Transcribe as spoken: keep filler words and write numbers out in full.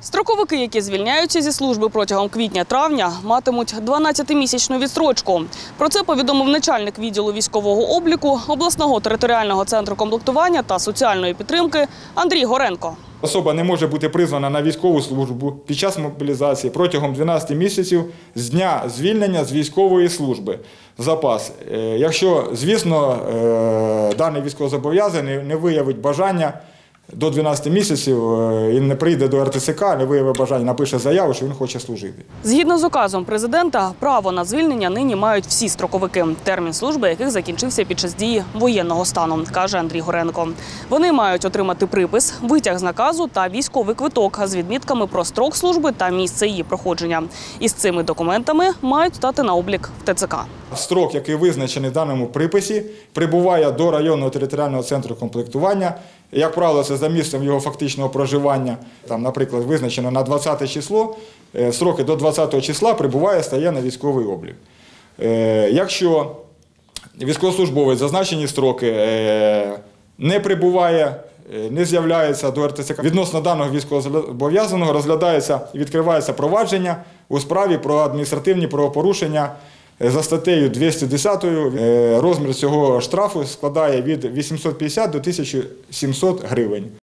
Строковики, які звільняються зі служби протягом квітня-травня, матимуть дванадцятимісячну відстрочку. Про це повідомив начальник відділу військового обліку обласного територіального центру комплектування та соціальної підтримки Андрій Горенко. Особа не може бути призвана на військову службу під час мобілізації протягом дванадцяти місяців з дня звільнення з військової служби в запас. Якщо, звісно, даний військовозобов'язаний не виявить бажання до дванадцяти місяців і не прийде до ер те се ка, не виявить бажання, напише заяву, що він хоче служити. Згідно з указом президента, право на звільнення нині мають всі строковики, термін служби яких закінчився під час дії воєнного стану, каже Андрій Горенко. Вони мають отримати припис, витяг з наказу та військовий квиток з відмітками про строк служби та місце її проходження. І з цими документами мають стати на облік в те це ка. Строк, який визначений в даному приписі, прибуває до районного територіального центру комплектування. Як правило, це за місцем його фактичного проживання. Там, наприклад, визначено на двадцяте число, строки до двадцятого числа прибуває, стає на військовий облік. Якщо військовослужбовець зазначені строки не прибуває, не з'являється до ер те се ка, відносно даного військовозобов'язаного розглядається і відкривається провадження у справі про адміністративні правопорушення за статтею двісті десятою. Розмір цього штрафу складає від вісімсот п'ятдесят до тисячі сімсот гривень.